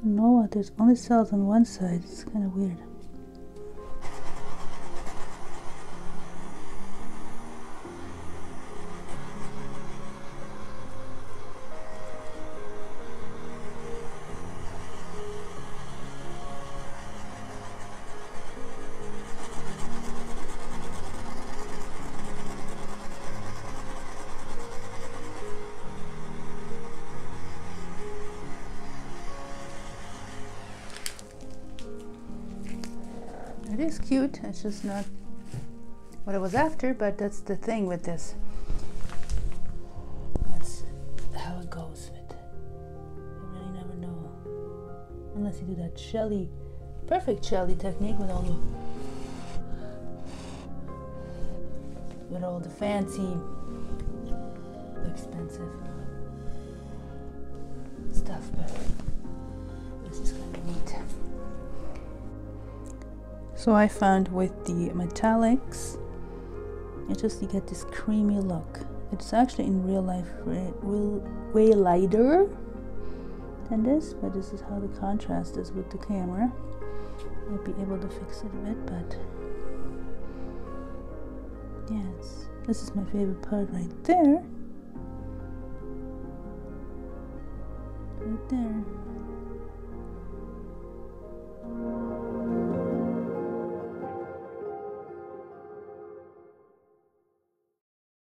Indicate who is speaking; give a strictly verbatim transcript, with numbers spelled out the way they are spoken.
Speaker 1: don't know what, there's only cells on one side. It's kind of weird. It is cute, it's just not what I was after, but that's the thing with this. That's how it goes with, you really never know. Unless you do that Shelly, perfect Shelly technique with all the, with all the fancy, expensive stuff, but this is kind of neat. So I found with the metallics, it just, you get this creamy look. It's actually in real life way, way lighter than this, but this is how the contrast is with the camera. Might be able to fix it a bit, but yes, this is my favorite part right there. Right there.